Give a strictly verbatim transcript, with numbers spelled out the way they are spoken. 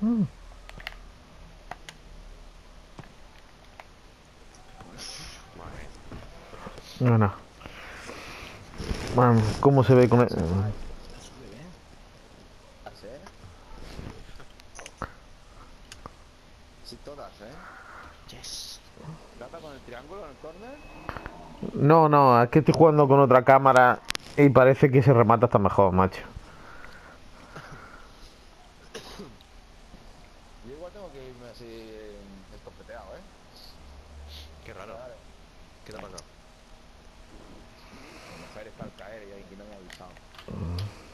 Bueno. Man, ¿cómo se ve con el... Sí, todas, ¿eh? Yes. ¿Trata con el triángulo en el corner? No, no, es que estoy jugando con otra cámara y parece que se remata hasta mejor, macho. Yo igual tengo que irme así eh, escopeteado, ¿eh? Qué raro. Vale. ¿Qué te ha pasado? A lo mejor está al caer y ahí que no me ha avisado.